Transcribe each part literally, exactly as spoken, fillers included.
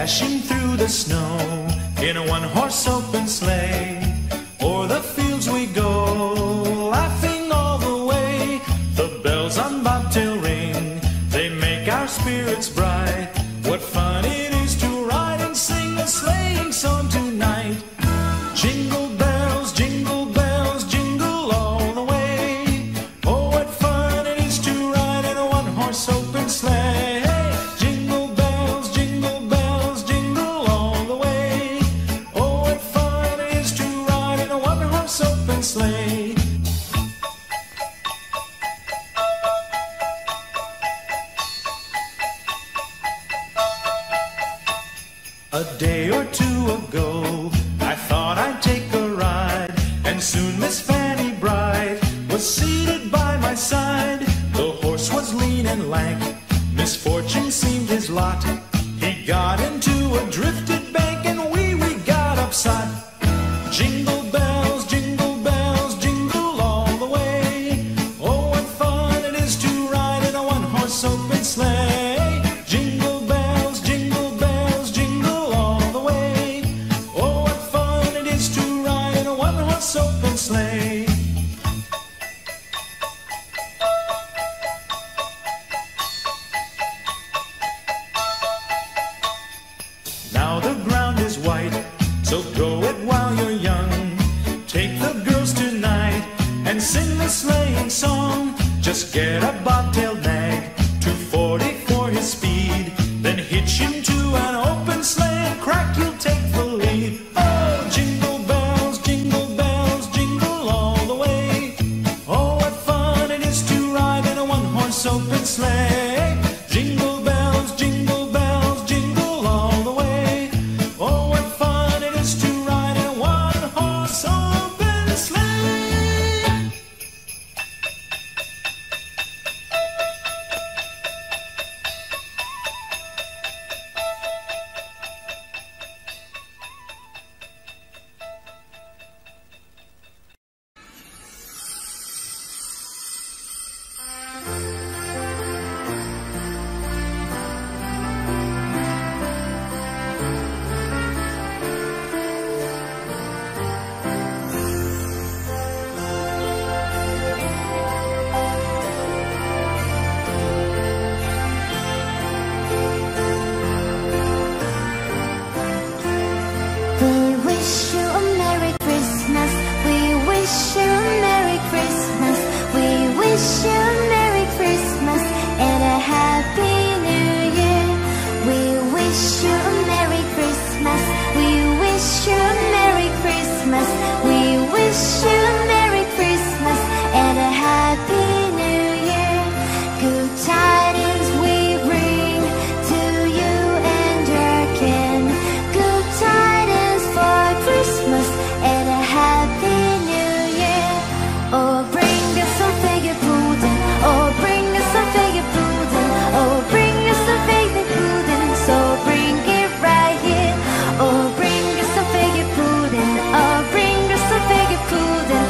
dashing through the snow in a one-horse open sleigh. O'er the fields we go, laughing all the way. The bells on bobtail ring, they make our spirits bright. What fun it is to ride and sing a sleighing song tonight. Jingle bells, jingle bells, jingle all the way. Oh, what fun it is to ride in a one-horse open sleigh. Jingle bells, jingle bells, jingle all the way. Oh, what fun it is to ride in a one-horse open sleigh. A day or two ago, I thought I'd take a ride, and soon Miss Fanny Bright was seated by my side. The horse was lean and lank, misfortune seemed his lot. He got into a drifted bank, and we, we got upset. Jingle bells, jingle bells, jingle all the way. Oh, what fun it is to ride in a one-horse open sleigh. Jingle bells, jingle bells, jingle all the way. Oh, what fun it is to ride in a one-horse open sleigh. Now the ground is white, so go it while you're young. Take the girls tonight and sing the sleighing song. Just get a bobtail nag, two forty for his speed. Then hitch him to an open sleigh and crack, you'll take the lead. Oh, jingle bells, jingle bells, jingle all the way. Oh, what fun it is to ride in a one-horse open sleigh. Jingle bells, jingle bells, jingle all the way. Oh, what fun it is to ride in a one-horse open sleigh. We wish you a Merry Christmas. We wish you a Merry Christmas. We wish you a Merry Christmas and a Happy New Year. We wish you a Merry Christmas. We wish you a Merry Christmas. We wish you a Merry Christmas and a Happy New Year. Good tidings we bring to you and your kin. Good tidings for Christmas and a Happy New Year. Oh, bring us some figure pudding. Oh, bring us some figure pudding. Oh, bring us some figure pudding. So bring it right here. Oh, bring us some figure pudding. Oh, bring us some figure pudding.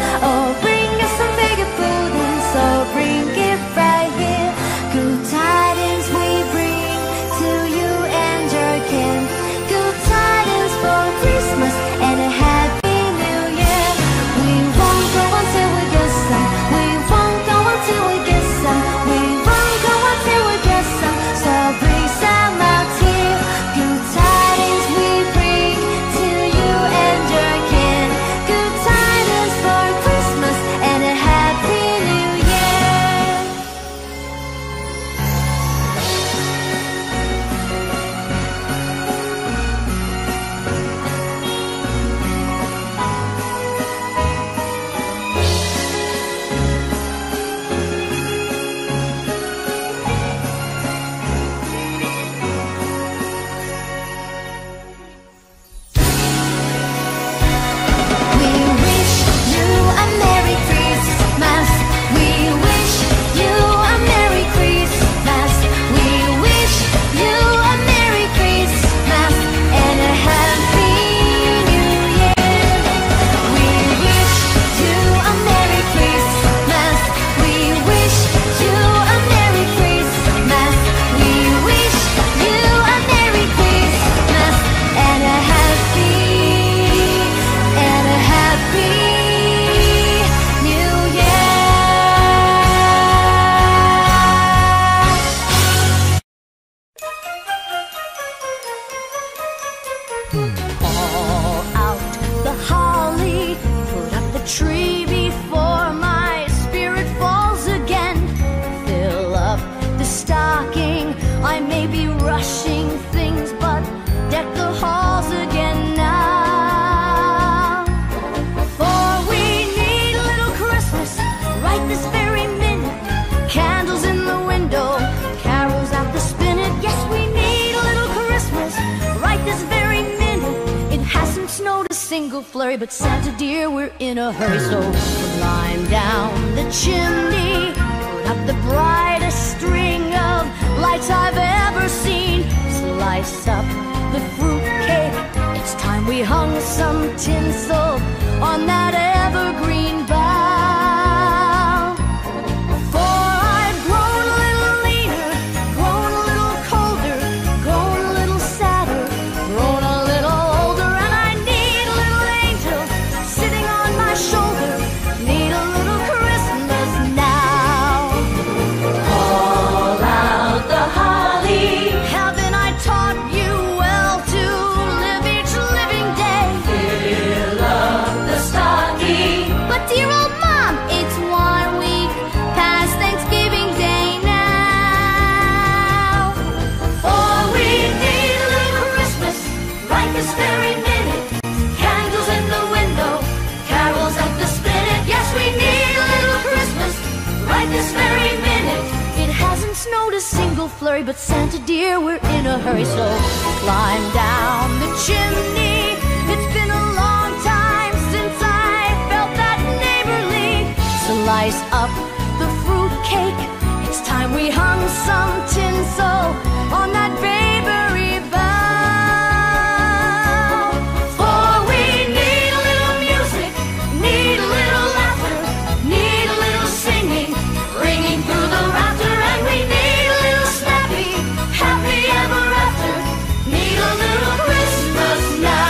single flurry, but Santa dear, we're in a hurry. So climb down the chimney, put up the brightest string of lights I've ever seen. Slice up the fruitcake, it's time we hung some tinsel on that evergreen bough. For I've grown a little leaner, grown a little colder, grown a little sadder, grown a little older, and I need a little angel sitting on my shoulder, need a little Christmas now. Call out the holly, haven't I taught you well to live each living day? Fill up the stocking. But dear old Mom, it's one week past Thanksgiving Day now. For we need a little Christmas right this very minute. Candles in the window, carols at the spinet. Yes, we need a little Christmas right this very minute. It hasn't snowed a single flurry, but Santa dear, we're in a hurry. So climb down the chimney. It's been a long time since I felt that neighborly. Slice up the fruitcake, it's time we hung some tinsel on that babery bough. For we need a little music, need a little laughter, need a little singing, ringing through the rafter, and we need a little snappy, happy ever after, need a little Christmas now.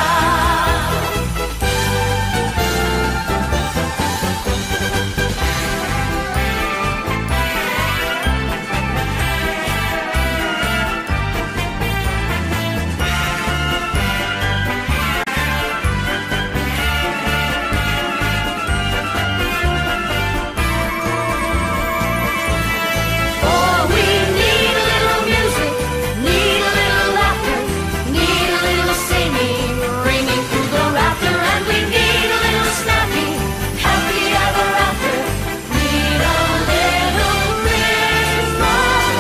For we need a little music, need a little laughter, need a little singing, ringing through the rafter, and we need a little snappy, happy ever after, need a little Christmas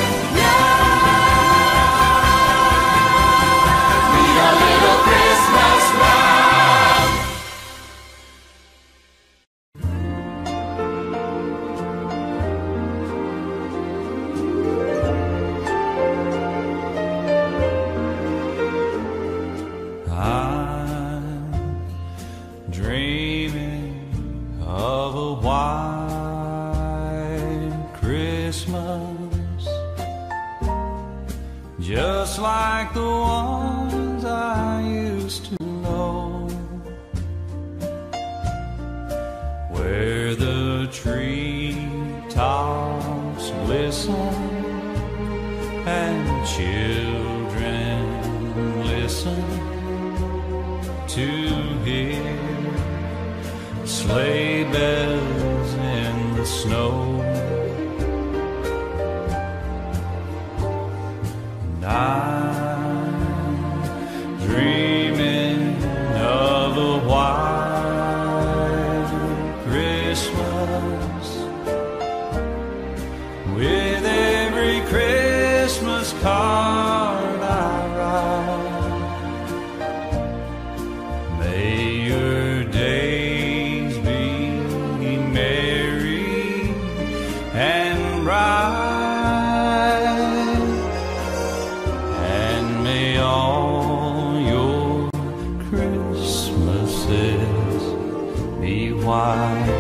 now. Need a little Christmas now. I'm dreaming of a white Christmas, just like the ones I used to know, where the treetops glisten and children listen to hear sleigh bells in the snow. And I'm dreaming of a white Christmas, with every Christmas card I write. May your days be merry and bright, and may all your Christmases be white.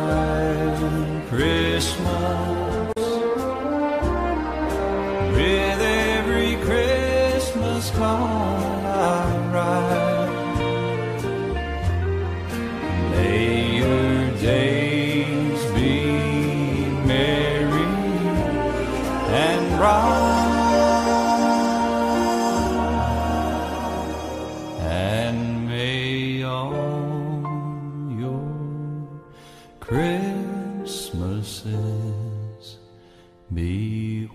Christmas with gonna ride. May your days be merry and bright, and may all your Christmases be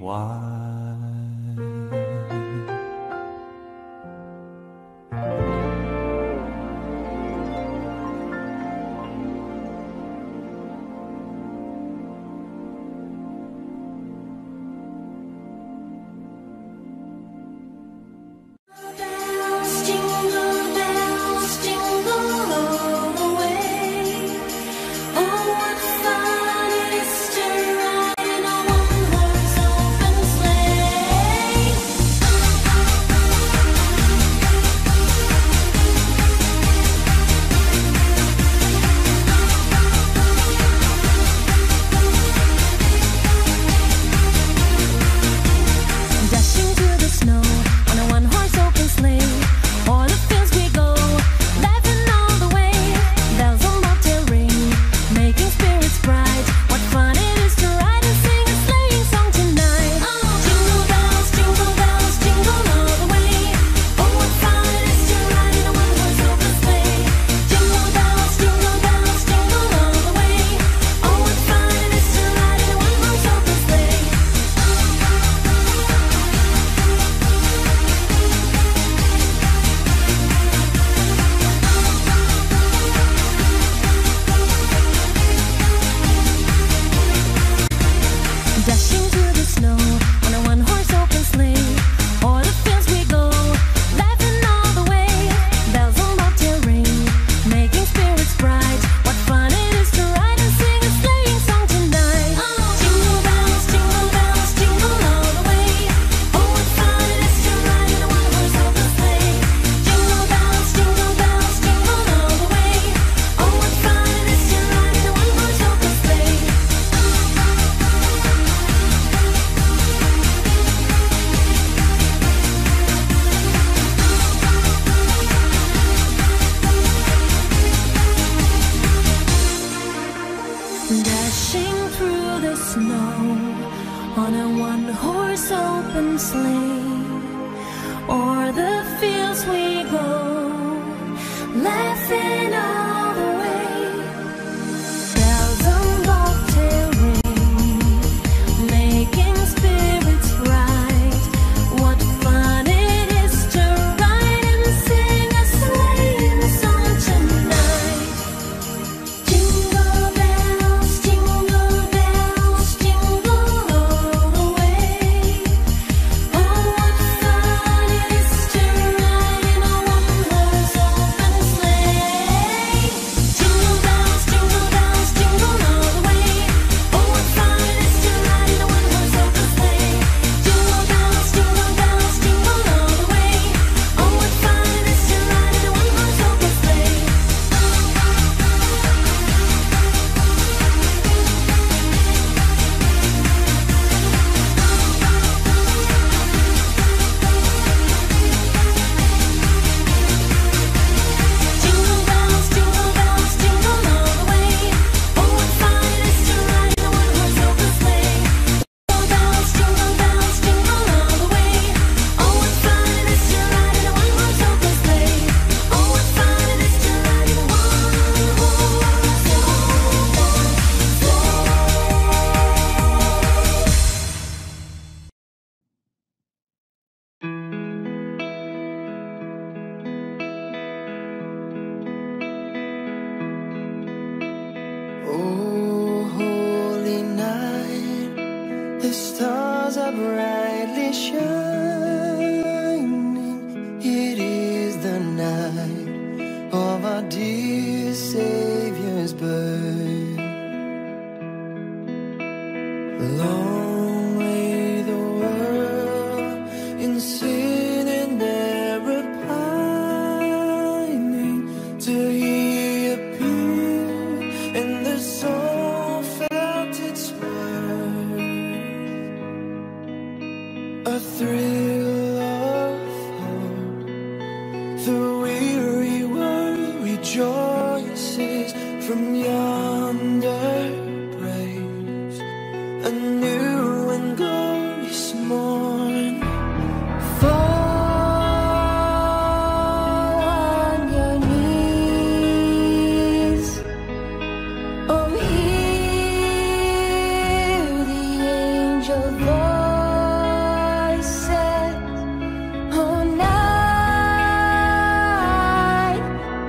white. The weary world rejoices from yonder praise, a new and glorious morn. Fall on your knees, oh hear the angel voices, oh night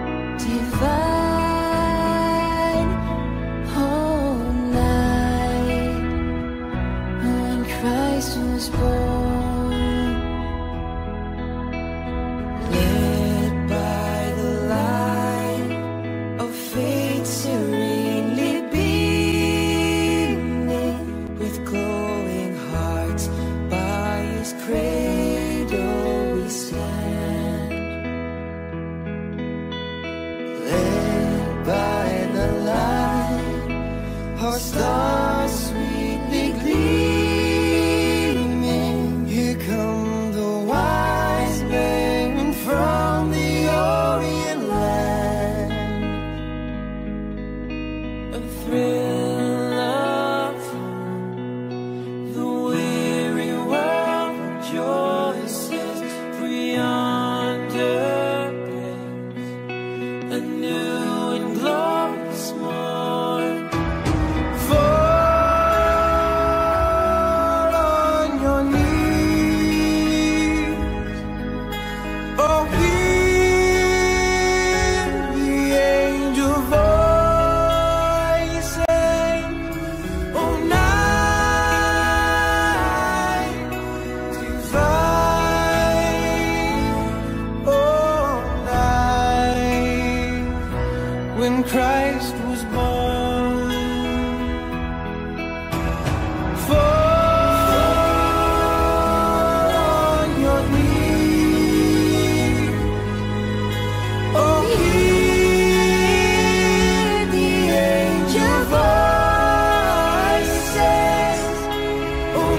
divine, oh night when Christ was born. Led by the light of faith serenely beaming, with glowing hearts by his cradle we stand. Led by the light, our stars sweetly gleaming, here come the wise men from the Orient land. A thrill of home, the weary world rejoices, for yonder breaks a new and glorious morn. Fall on your knees, oh hear the angel voices, oh night divine, oh night when Christ was born. Fall on your knees, oh hear the angel voices, oh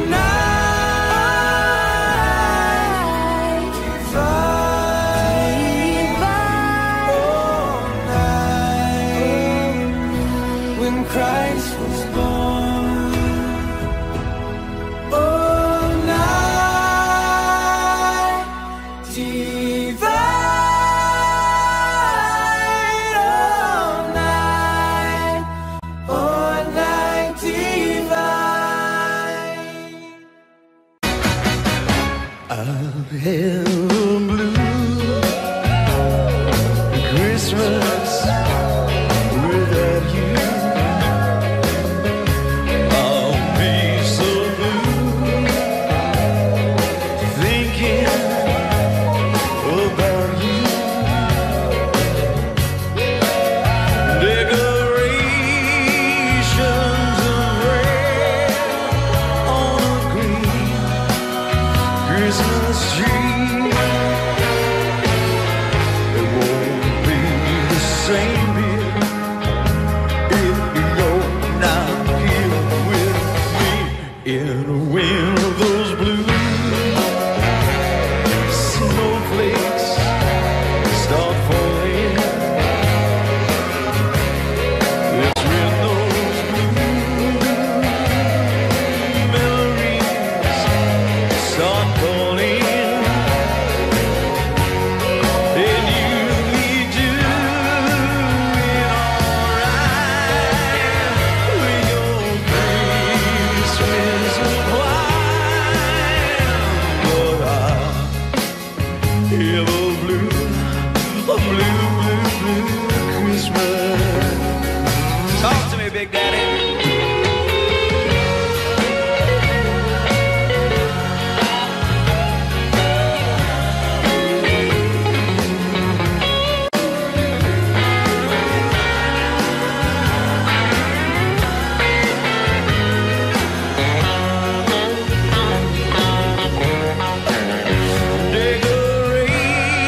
night divine, oh night when Christ was born. Oh night divine, oh night, oh night divine. I'll have a blue Christmas without you. I'll be so blue thinking about you. Decorations of red on a green Christmas tree. It won't be the same, dear, if you're not here with me. In a wind of those blue snowflakes start falling. It's when those blue memories start calling. And you need to be alright with your Christmas wine. But I have a blue, a blue, blue, blue Christmas. Talk to me, Big Daddy. Decorations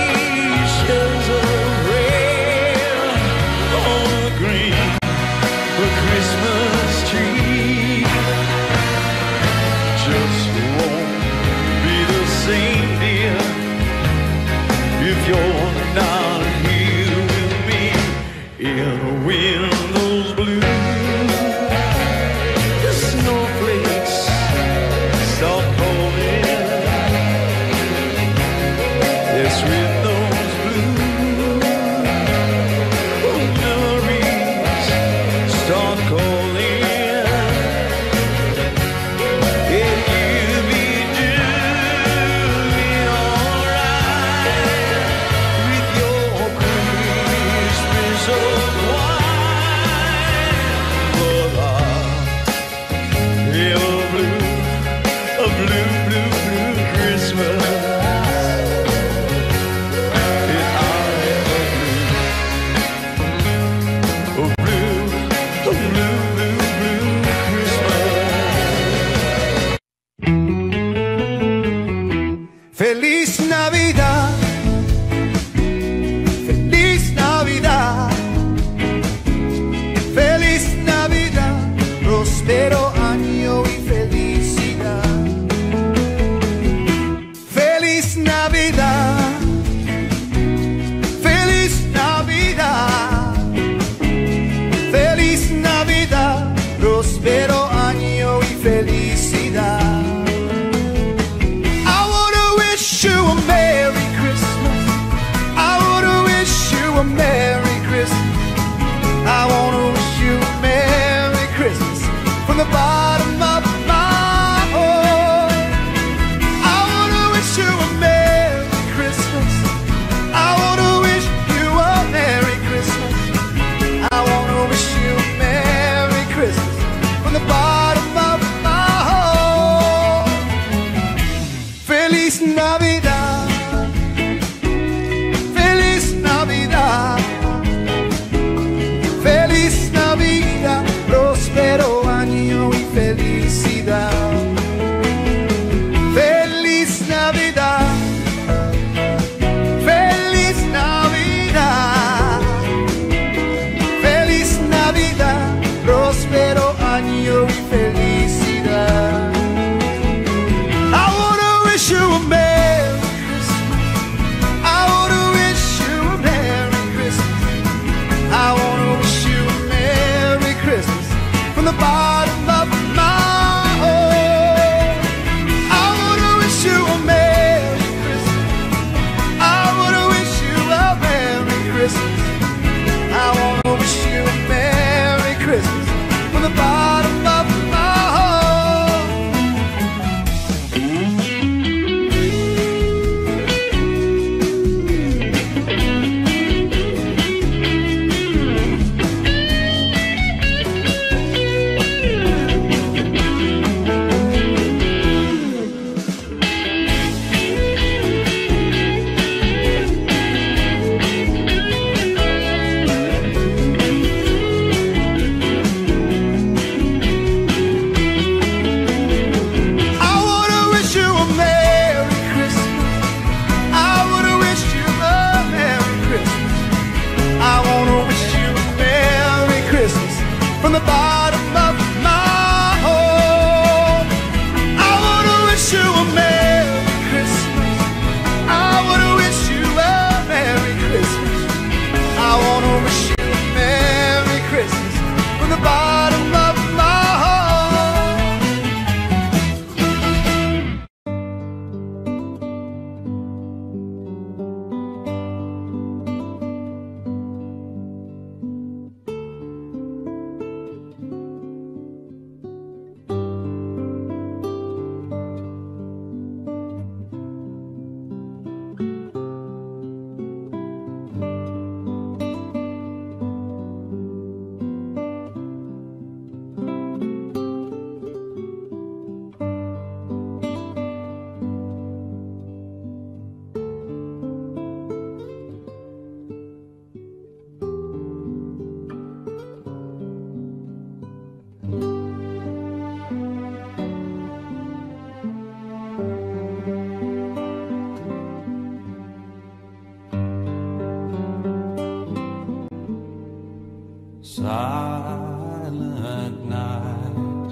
Silent night,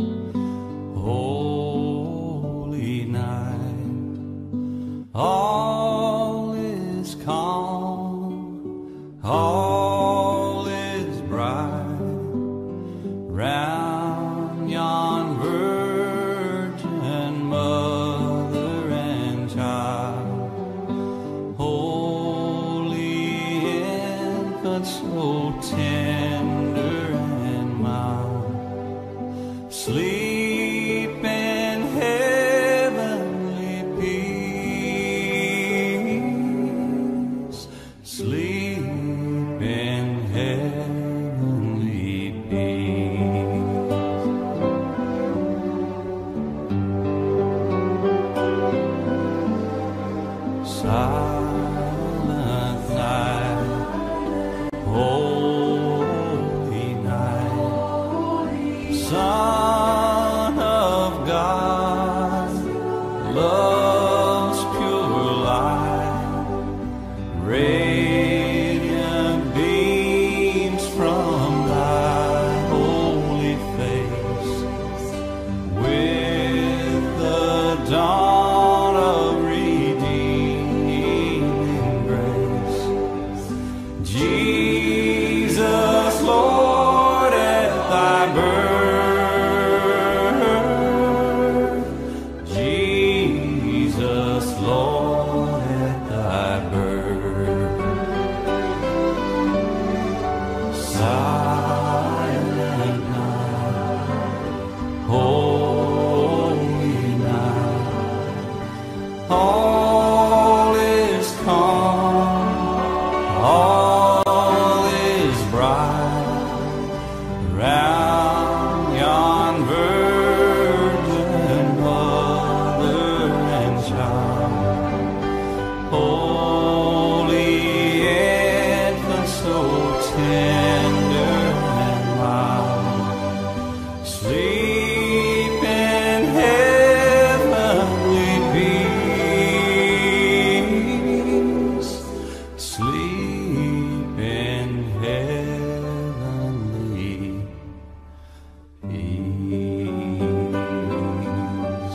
holy night, all is calm, all is bright, round yon virgin mother and child, holy infant, so tender and mild, sleep in heavenly peace, sleep in heavenly peace. Silent night, holy night, Son of God, love's pure light, radiant beams from thy holy face, with the dawn of redeeming grace. Jesus, Lord, at thy birth, Jesus, Lord, at thy birth. Silent night, holy night, all is calm, all is bright, round yon virgin mother and child, holy infant, so tender and mild, sleep in heavenly peace, sleep in heavenly peace.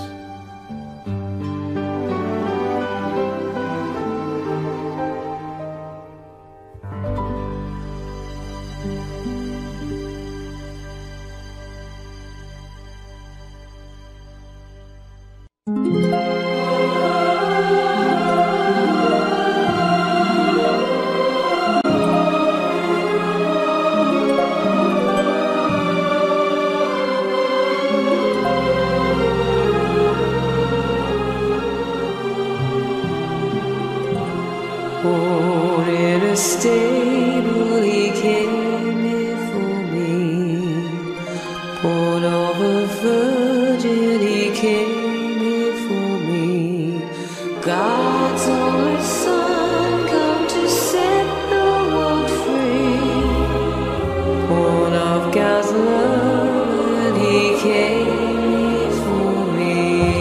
Born in a stable, he came here for me. Born of a virgin, he came here for me. God's only Son, come to set the world free. Born of God's love, and he came here for me.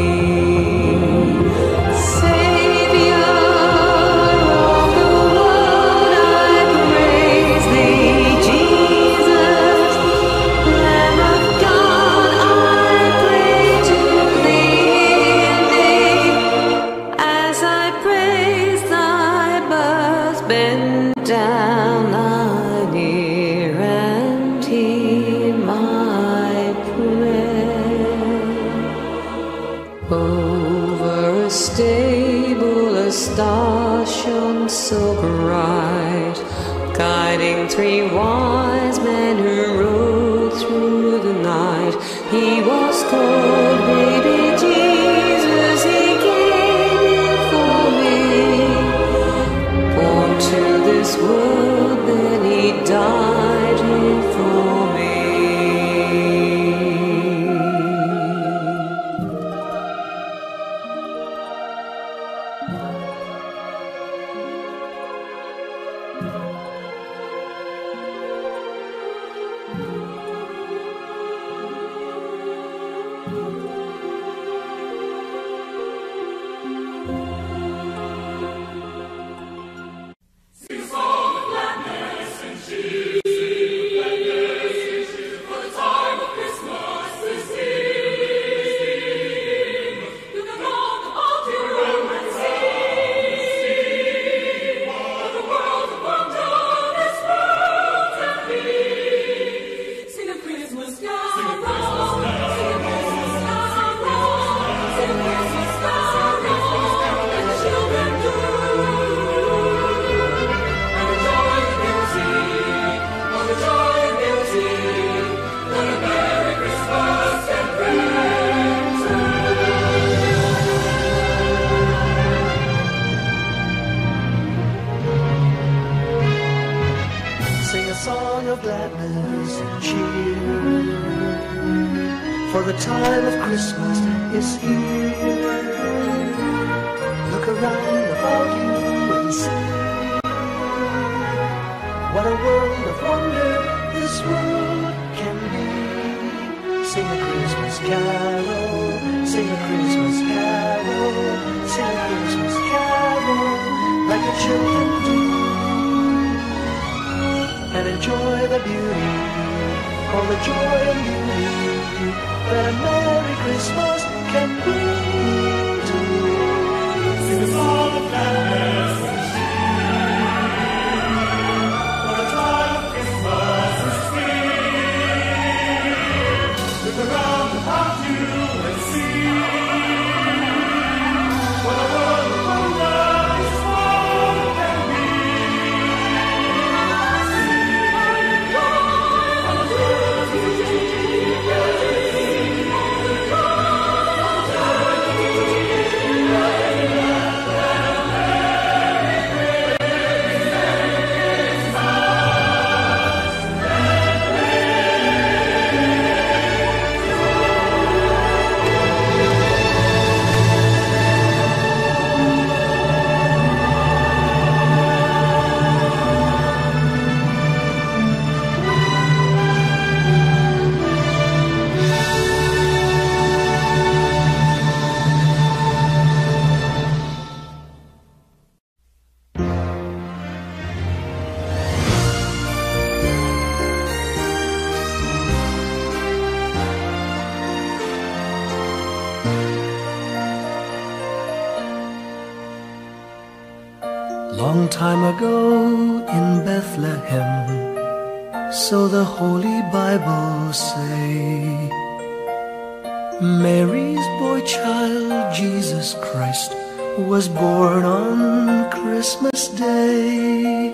Savior of the world, I praise thee. Jesus, Lamb of God, I pray to thee. As I praise thy birth, bend down thine ear and hear my prayer. Over a stable, a star shone so bright, guiding three wise men who rode through the night. He was called baby Jesus, he came here for me. Born to this world, then he died here for me. Sing a song of gladness and cheer. of gladness and cheer, for the time of Christmas is here. Look around about you and see what a world of wonder this world can be. Sing a Christmas carol, sing a Christmas carol, sing a Christmas carol like the children do, and enjoy the beauty, all the joy and beauty that a Merry Christmas can bring to you. Sing a song of gladness and cheer, for the time of Christmas is here. Look around about you and see what a world of wonder this world can be. Long time ago in Bethlehem, so the Holy Bible say, Mary's boy child, Jesus Christ, was born on Christmas Day.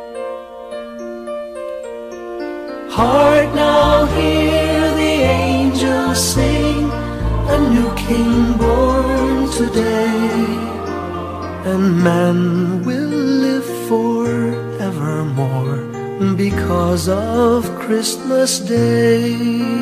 Hark now, hear the angels sing, a new King born today, and man will live forevermore because of Christmas Day.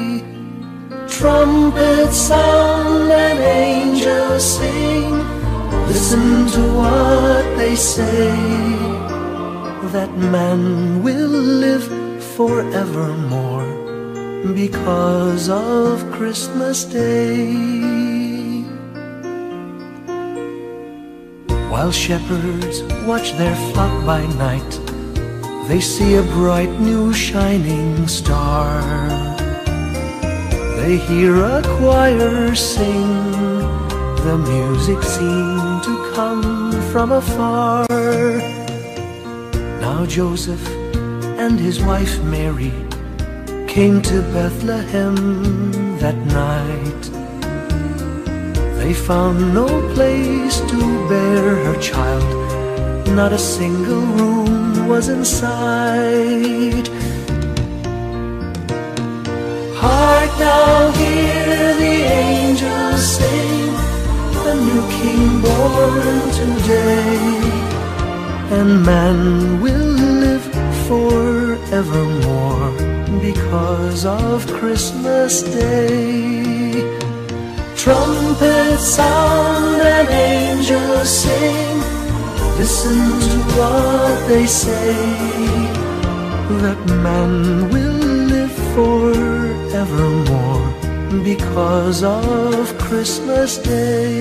Trumpets sound and angels sing, listen to what they say, that man will live forevermore because of Christmas Day. While shepherds watch their flock by night, they see a bright new shining star. They hear a choir sing, the music seemed to come from afar. Now Joseph and his wife Mary came to Bethlehem that night. They found no place to bear her child, not a single room was in sight. Hark now, hear the angels sing, a new King born today, and man will live forevermore because of Christmas Day. Trumpets sound and angels sing, listen to what they say, that man will live forevermore because of Christmas Day.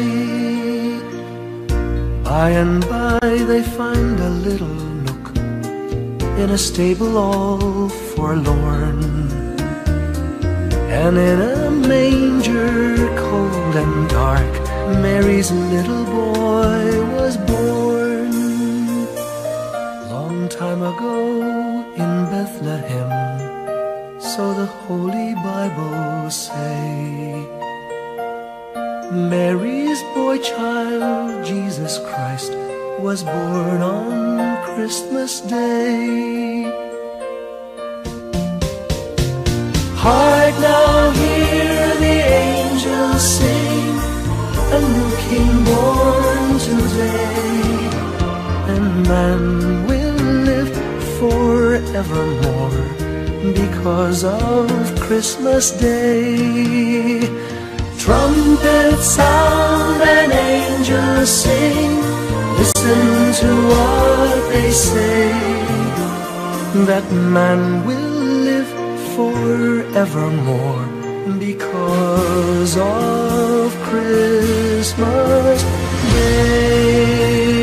By and by they find a little nook in a stable all forlorn, and in a manger cold and dark, Mary's little boy was born. Long time ago in Bethlehem, so the Holy Bible say, Mary's boy child, Jesus Christ, was born on Christmas Day. Hark now, hear the angels sing, a new King born today, and man will live forevermore because of Christmas Day. Trumpets sound and angels sing, listen to what they say, that man will live forevermore because of Christmas Day.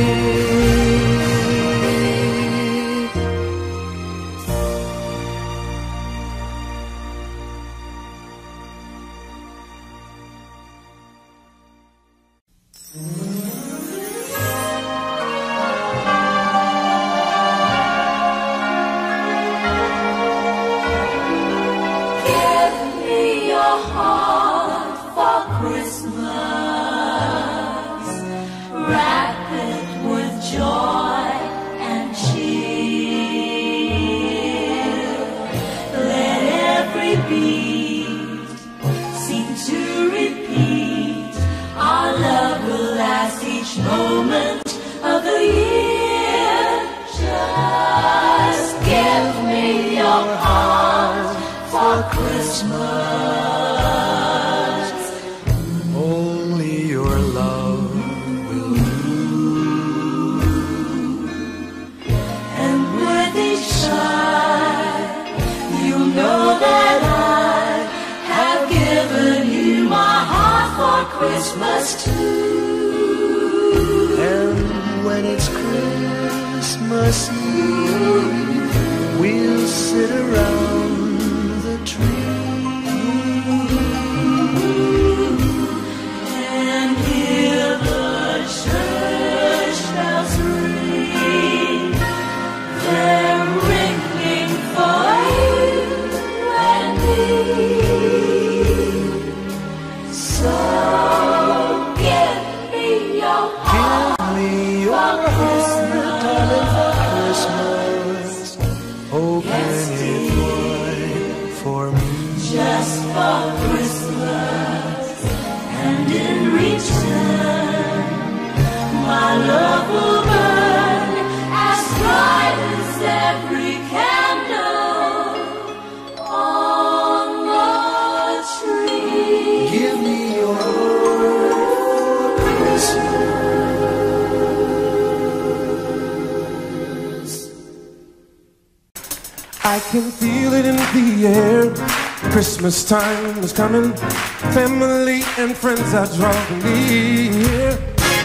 I can feel it in the air. Christmas time is coming. Family and friends are drawing near.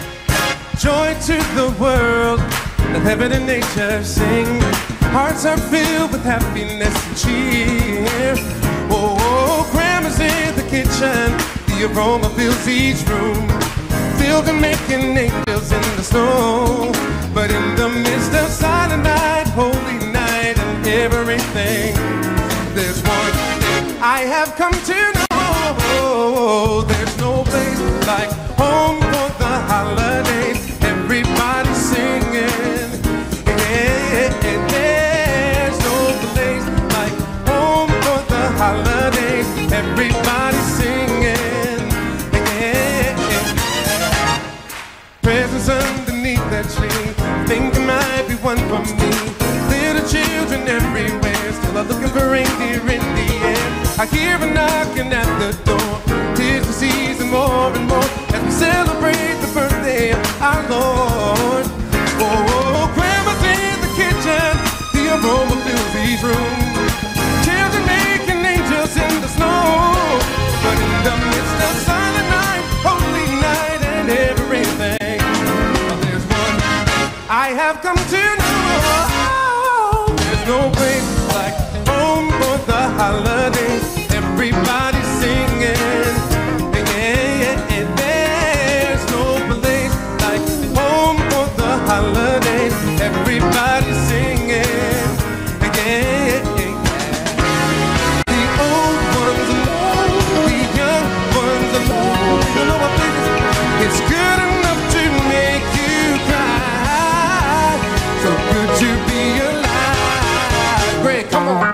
Joy to the world, and heaven and nature sing. Hearts are filled with happiness and cheer. Oh, oh, Grandma's in the kitchen. The aroma fills each room, filled and making angels in the snow. But in the midst of silent night, holy night, and everything, there's one thing I have come to know. There's no place like home for the holidays. Everybody singing. Yeah, there's no place like home for the holidays. Everybody singing. Yeah, presents underneath that tree. Think there might be one for me. Little children everywhere still are looking for reindeer in the air. I hear a knocking at the door. Tis the season more and more as we celebrate the birthday of our Lord. Oh, Grandma's in the kitchen. The aroma fills each room. Children making angels in the snow. But in the midst of silent night, holy night, and everything, there's one I have come to know. There's no place like home for the holidays. Everybody singing. Yeah, yeah, yeah. There's no place like home for the holidays. Everybody singing. Yeah, yeah, yeah. The old ones alone, the young ones alone. You know what, baby? It's good enough to make you cry. So good to be alive. Great, come on.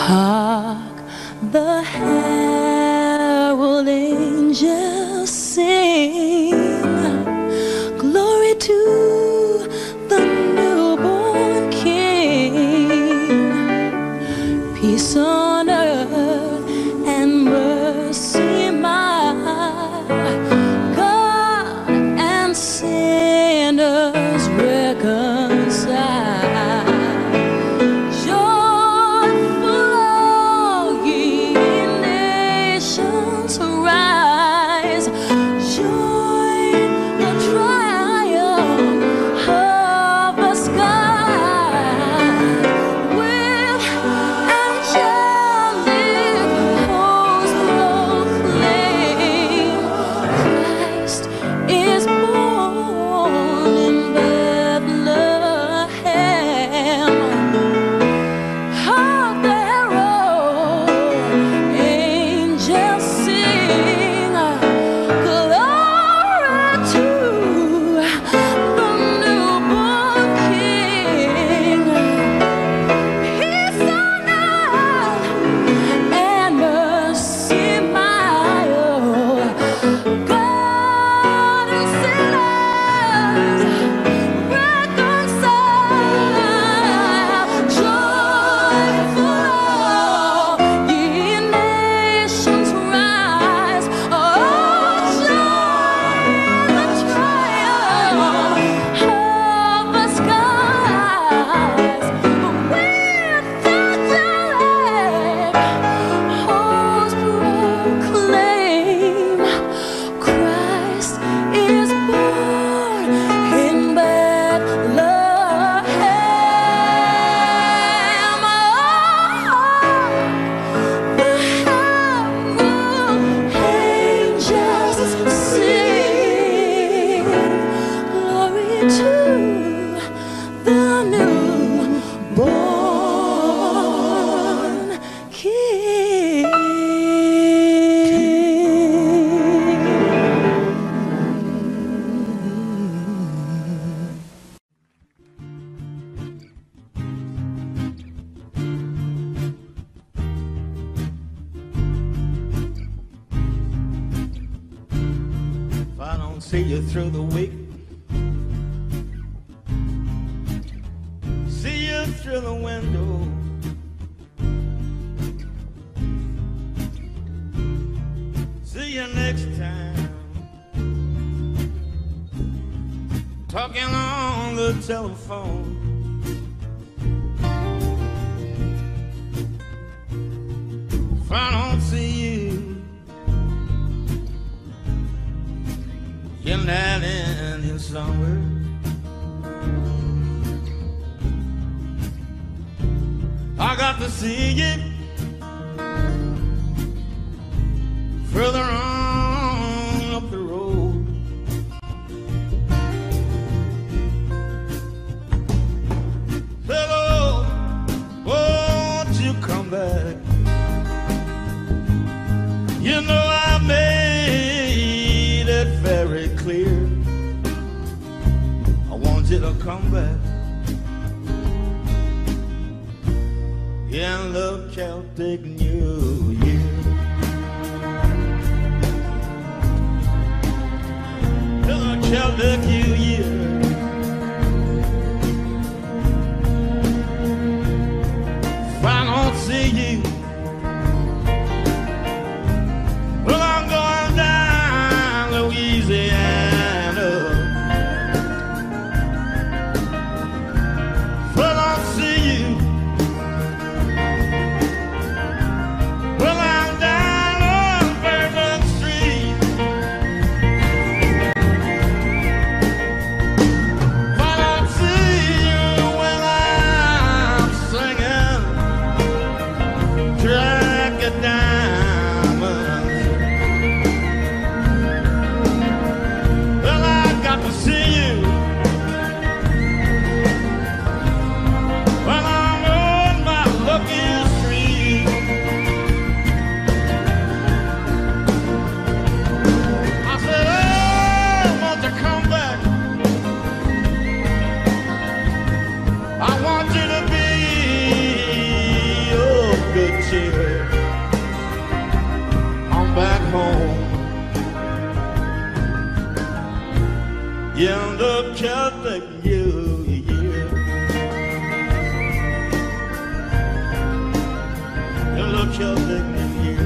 Hark the herald angels sing, glory to the newborn King. Peace on earth and mercy mild, God and sinners reconciled. Joyful all ye nations rise, join the triumph of the sky. With angelic hosts proclaim, Christ is born in Bethlehem. Hark the herald angels sing, glory to the newborn King. Peace on earth and mercy mild, God and sinners reconciled. Joyful all ye nations rise, oh joy in the triumph of the skies. With angelic hosts proclaim, Christ is born in Bethlehem. The herald angels sing, glory to the newborn King. If I don't see you through the week, see you through the window, see you next time, talking on the telephone. If I don't see you, you're not in here somewhere. I got to see you further on up the road. Hello, won't you come back? You know I made it very clear, I want you to come back. In the Celtic New Year, in the Celtic New Year, if I don't see you, well, I'm going down Louisiana. If I don't see you, well, I'm down on Bourbon Street. Celtic New Year.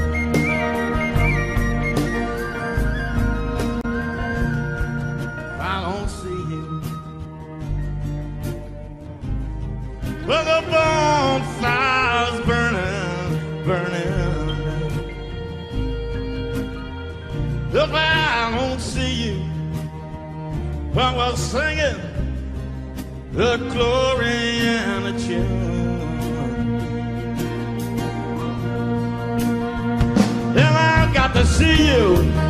I don't see you. Well, the bonfire's burning, burning. If I don't see you, while we're singing the glory and the tune. Then I've got to see you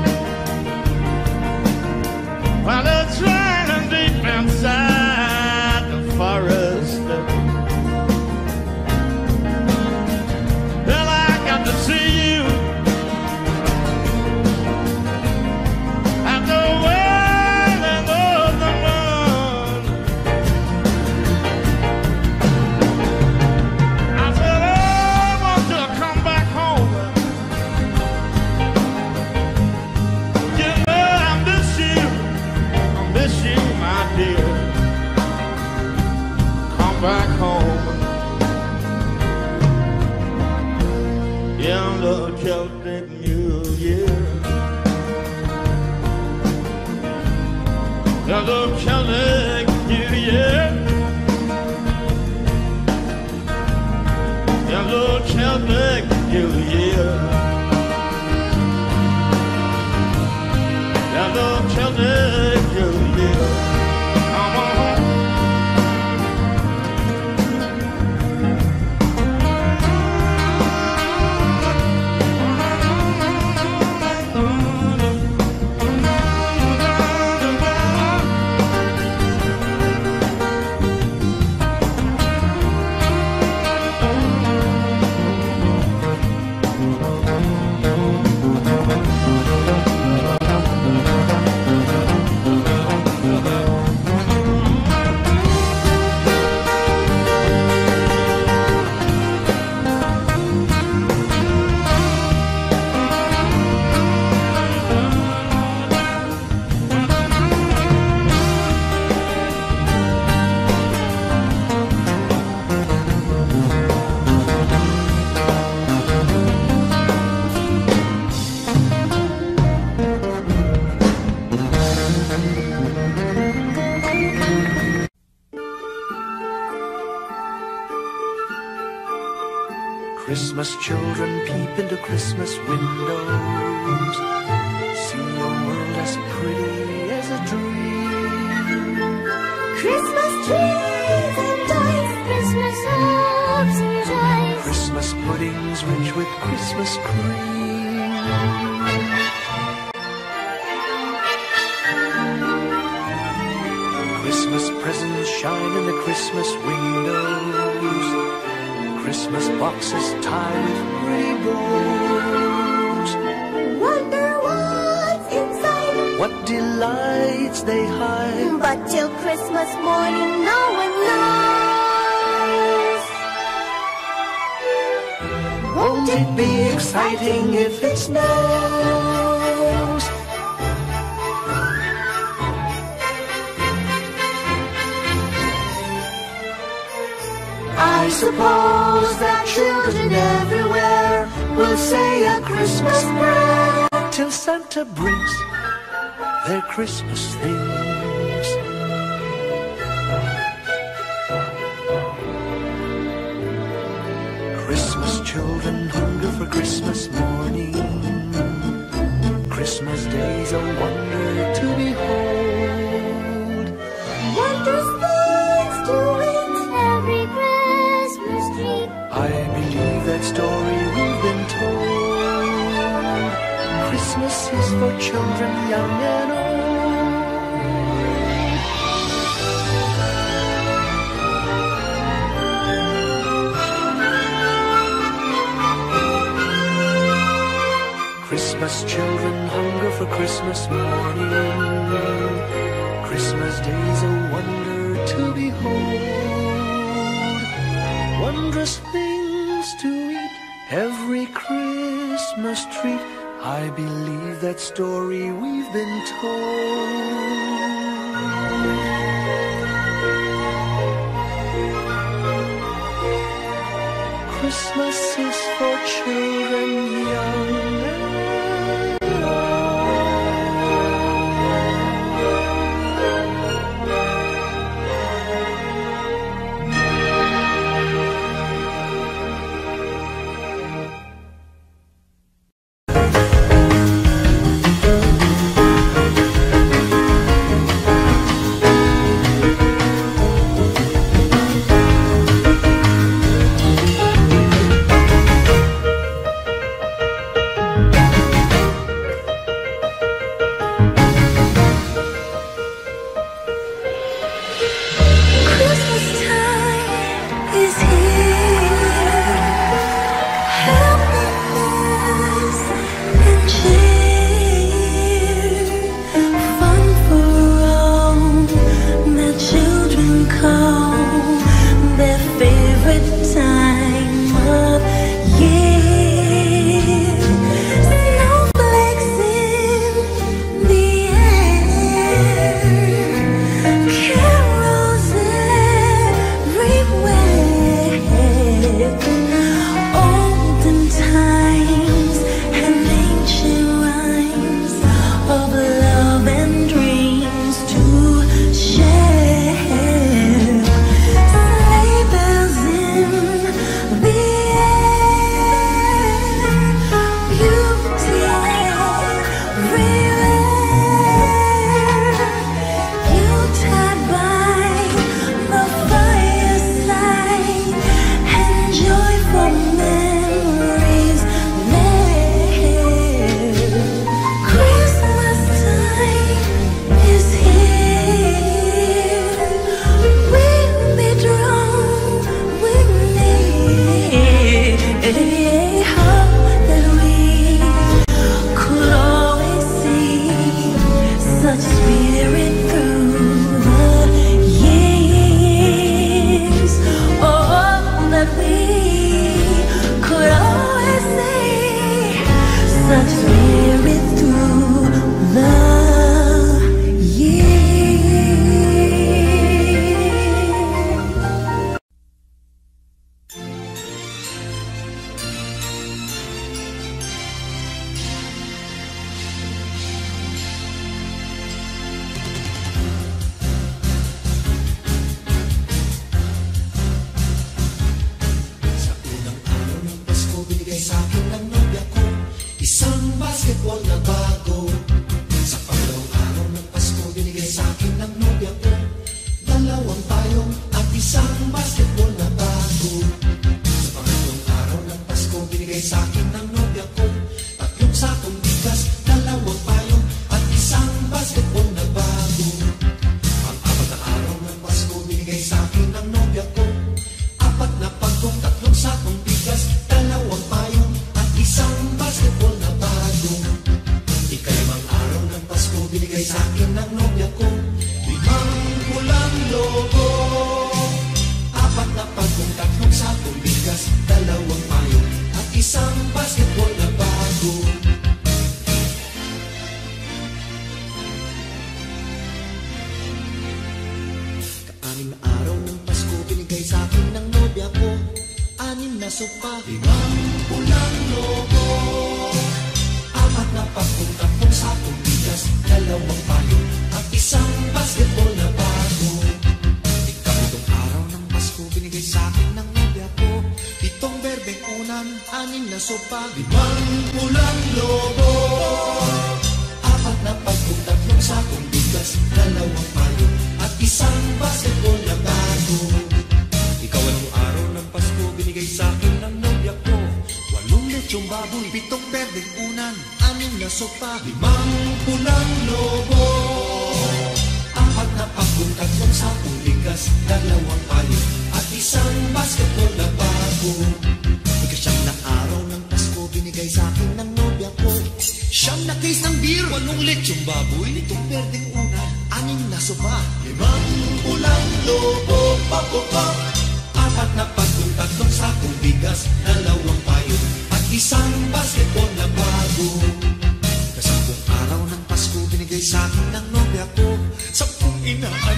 while they're trying deep inside the forest. Then I got to see you at the wailing of the moon. I said, I want you to come back home. You know I miss you, I miss you, my dear. Come back home. In the Celtic New Year. In the Celtic New Year. In the Celtic New Year. In the Celtic New Year. Come on. Christmas children peep into Christmas windows, see a world as pretty as a dream. Christmas trees and toys, Christmas hopes and joys, Christmas puddings rich with Christmas cream. Christmas presents shine in the Christmas windows, Christmas boxes tied with pretty bows. wonder what's inside, What delights they hide. but till Christmas morning no one knows. Won't it be exciting if it snows? I suppose that children everywhere will say a Christmas prayer till Santa brings their Christmas things. Christmas children hunger for Christmas morning. Christmas day's a wonder to behold. Wondrous things to eat, every Christmas treat. I believe that story we've been told. Christmas is for children young and old. Christmas children hunger for Christmas morning. Christmas day's a wonder to behold. Wondrous things to eat, every Christmas treat. I believe that story we've been told. Christmas is for children young and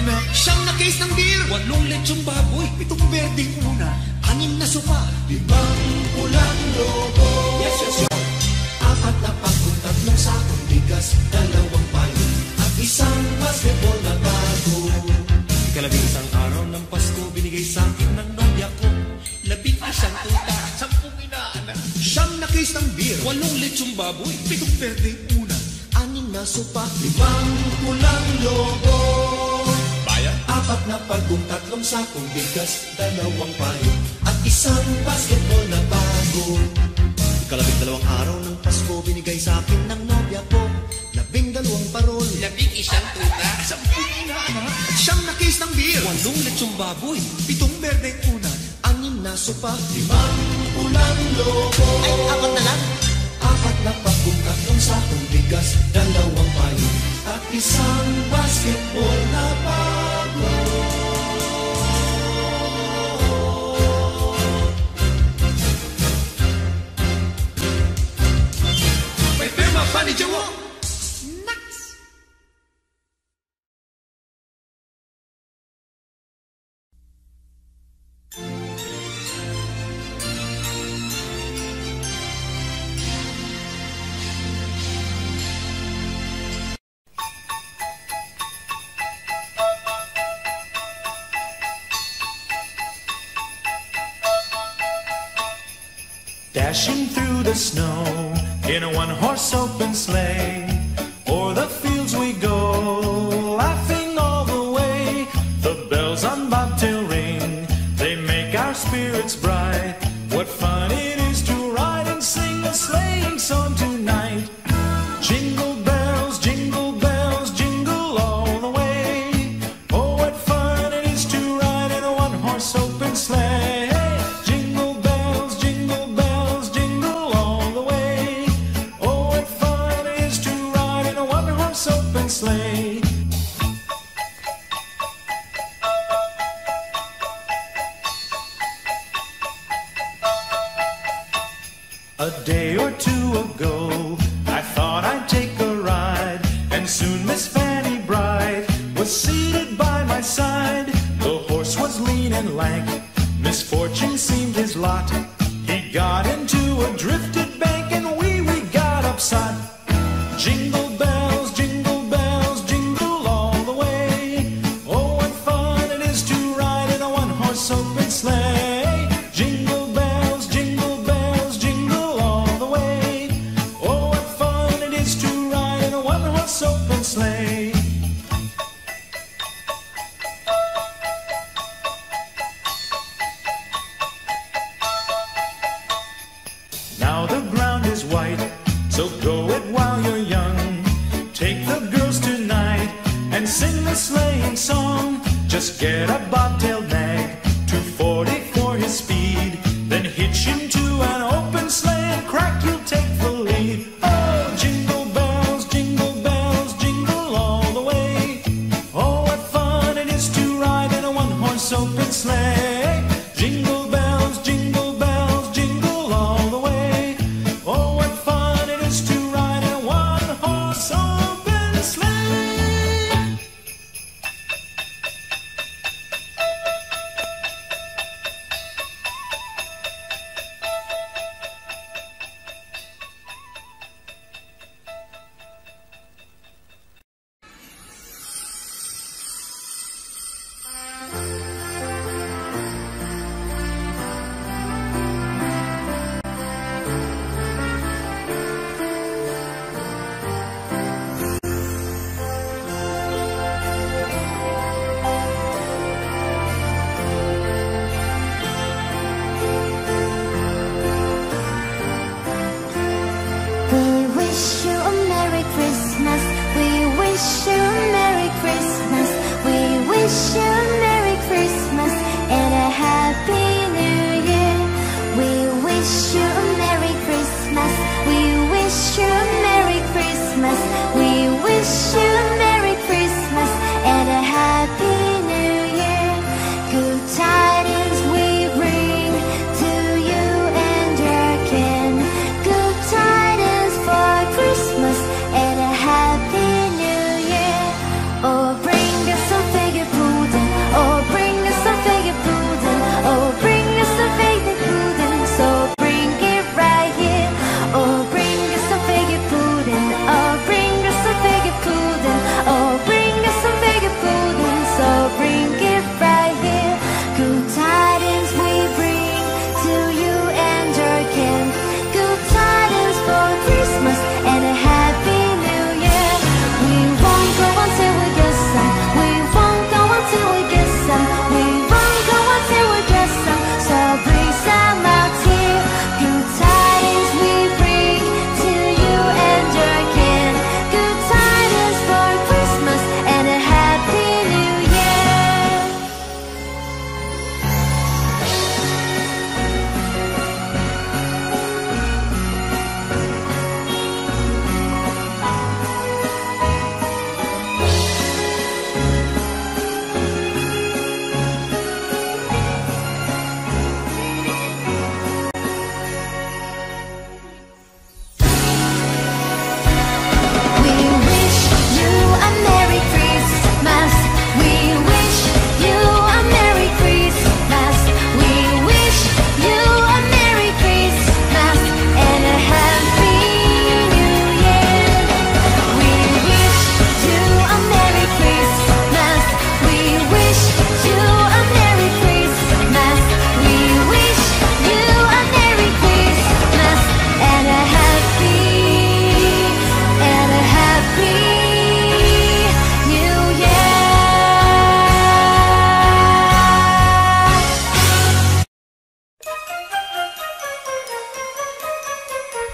Walong lechong baboy, pitong berdeng una, anim na sopa, limang isang tuta, sampung inaanak, siyam na case ng beer, walong lechong baboy, pitong berdeng unan, anim na sopa, limang pulang lobo. Bayan? Apat na pagong, tatlong sakong bigas, dalawang payo, at isang basketball na bago. Ikalabing dalawang araw ng Pasko, binigay sa akin ng nobya ko, labing dalawang parol, labing isang tuta, sampung inaanak, at siyam na case ng beer, walong lechong baboy, pitong berdeng unan, anim na sopa, limang pulang lobo. Ay, apat na lang? Apat na pagong, tatlong sakong bigas, dalawang payo, at isang basketball na bago. May tema pa ni Jawo! Dashing through the snow in a one-horse open sleigh, o'er the fields we go, laughing all the way. The bells on bobtail ring, they make our spirits bright. What fun it is to ride and sing a sleighing song tonight. Jingle bells, jingle bells, jingle all the way. Oh, what fun it is to ride in a one-horse open sleigh. Sleigh. A day or two ago, I thought I'd take a ride, and soon Miss Fanny Bright was seated by my side. The horse was lean and lank, misfortune seemed his lot. He got into a drifted bank, and we, we got upset. Jingle bells, jingle bells, jingle all the way. Oh, what fun it is to ride in a one-horse open sleigh. Jingle bells, jingle bells, jingle all the way. Oh, what fun it is to ride in a one-horse open sleigh. Now the ground is white, so go it while you're young. Take the girls tonight and sing the sleighing song. Just get a bobtailed nag, two forty for his speed, then hitch him to an open sleigh and crack, you'll take the lead. Oh, jingle bells, jingle bells, jingle all the way. Oh, what fun it is to ride in a one-horse open sleigh. Jingle bells, jingle bells, jingle all the way. Oh, what fun it is to ride in a one-horse open sleigh.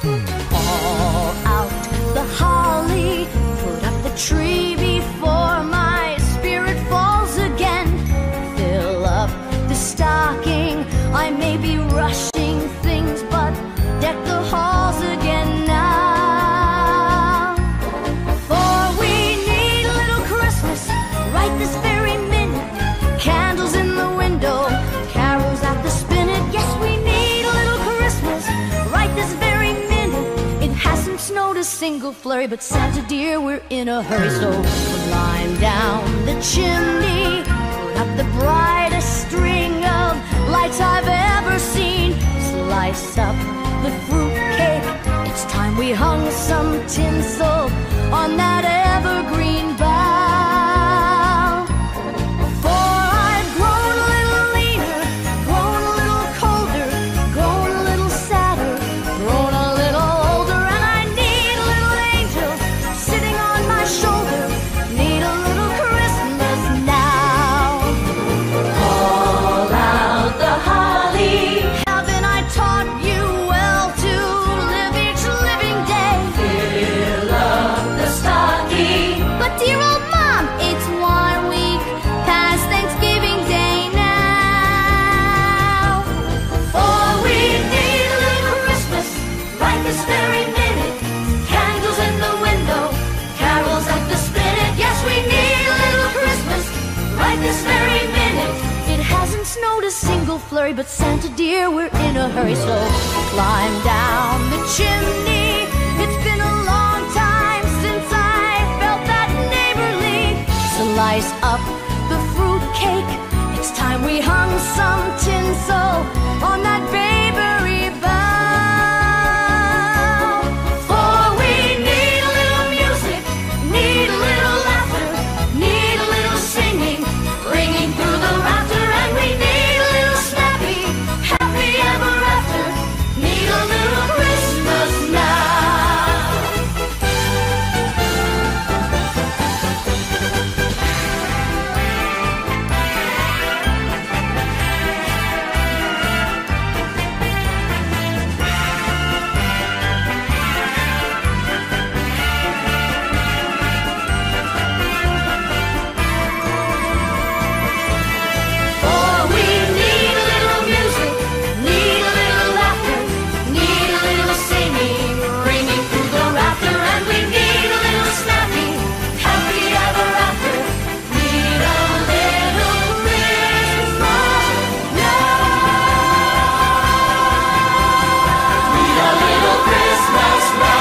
Call out the holly, put up the tree before my spirit falls again. Fill up the stocking, I may be rushing things, but deck the halls again now. For we need a little Christmas right this very minute. Candles in the window, carols at the spinet. Yes, we need a little Christmas right this very minute. It hasn't snowed a single flurry, but Santa dear, we're in a hurry. So climb down the chimney, put up the brightest string of lights I've ever seen. Slice up the fruit cake, it's time we hung some tinsel on that evergreen bough. For I've grown a little leaner, grown a little colder, grown a little sadder, grown a little older, and I need a little angel sitting on my shoulder. Need a little Christmas now. Call out the holly. Haven't I taught you well to live each living day? Fill up the stocking. But dear old Mom, it's one week past Thanksgiving Day now. For we need a little Christmas right this very minute. Candles in the window, carols at the spinet. Yes, we need a little Christmas right this very minute. It hasn't snowed a single flurry, but Santa dear, we're in a hurry. So climb down the chimney. It's been a long time since I felt that neighborly. Slice up the fruit cake, it's time we hung some tinsel on that bakery bough. For we need a little music, need a little laughter, need a little singing, ringing through the rafter, and we need a little snappy, happy ever after. Need a little Christmas now. For we need a little music, need a little laughter, need a little singing, ringing through the rafter, and we need a little snappy, happy ever after. Need a little Christmas now. Need a little Christmas now.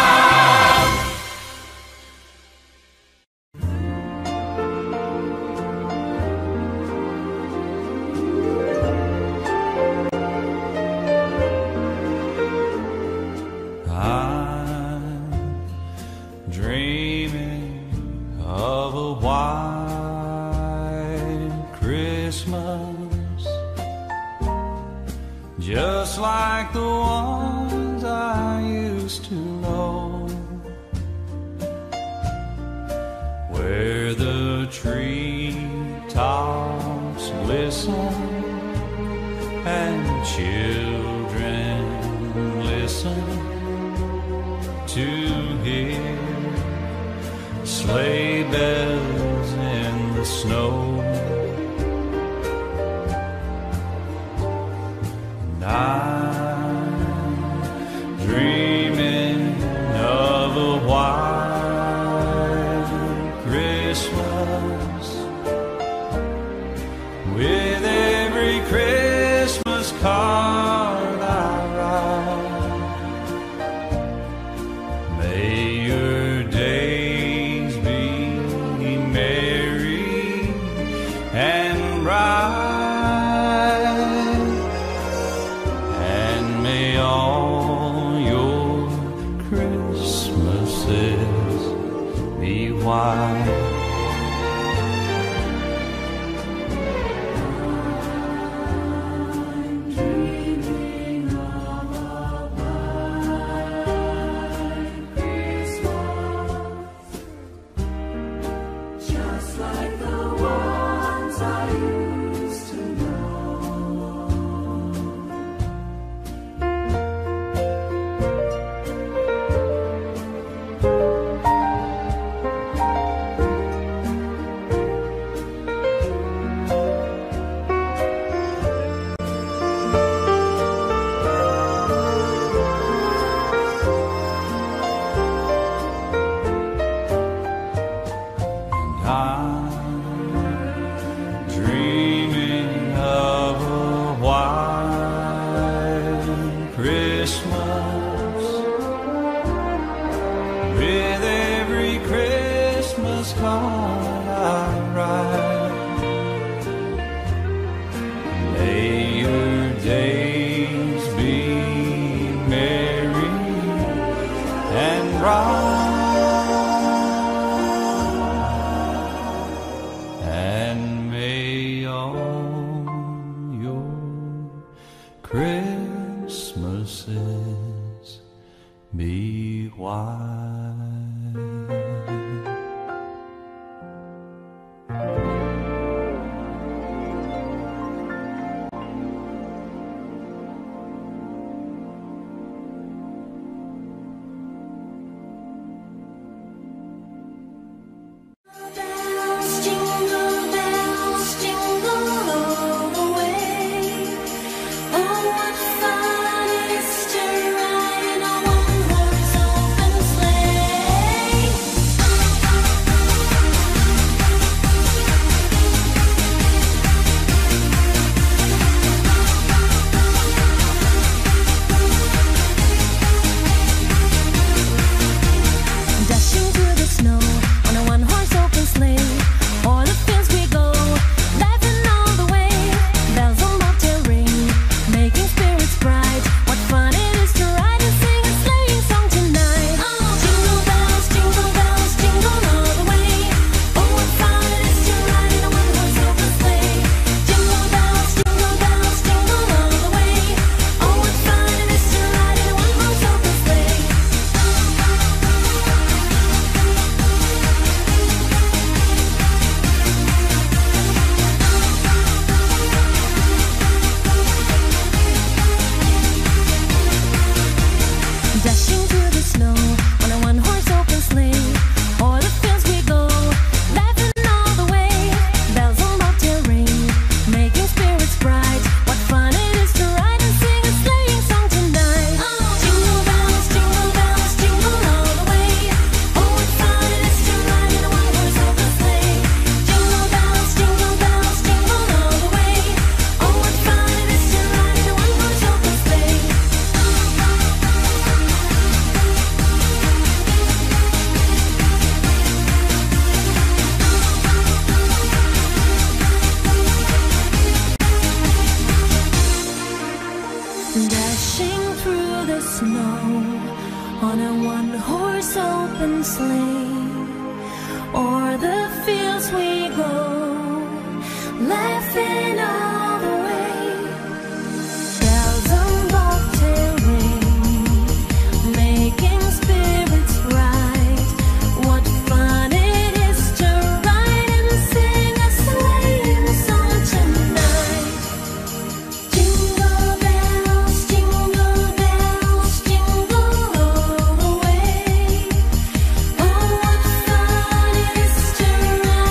I'm dreaming of a white Christmas, just like the ones I used to know, where the treetops glisten and children listen to hear sleigh bells in the snow. And I'm dreaming of a white Christmas, with every Christmas card I write. May your days be merry and bright, bright, and may all your Christmases be white. Jingle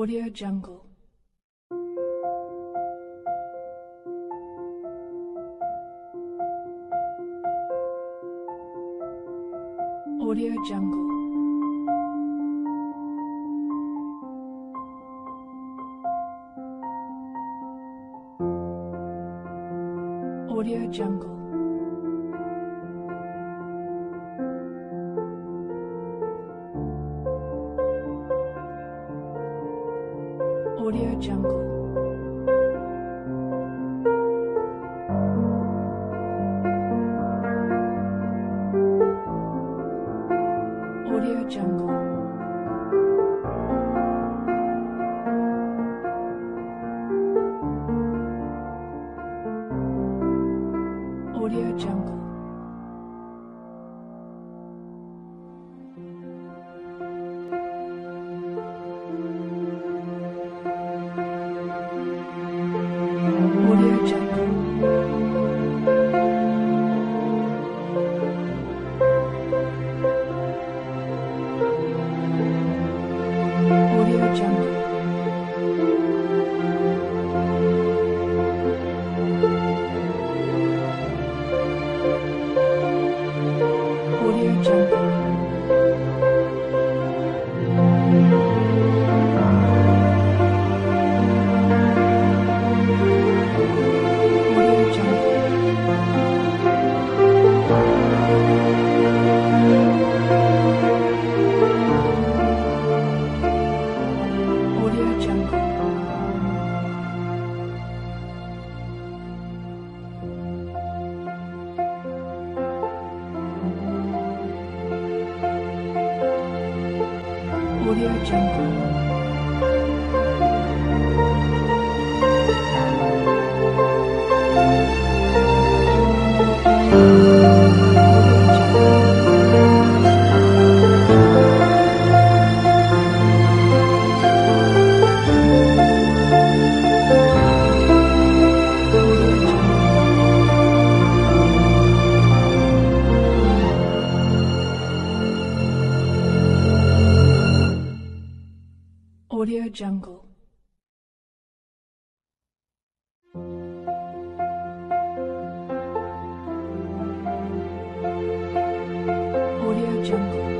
Audio Jungle. Audio Jungle. Audio Jungle. Audio Jungle. Audio Jungle. Audio Jungle. Audio Jungle. Audio Jungle. Audio Jungle. Audio Jungle. Audio Jungle. Audio Jungle. Audio Jungle.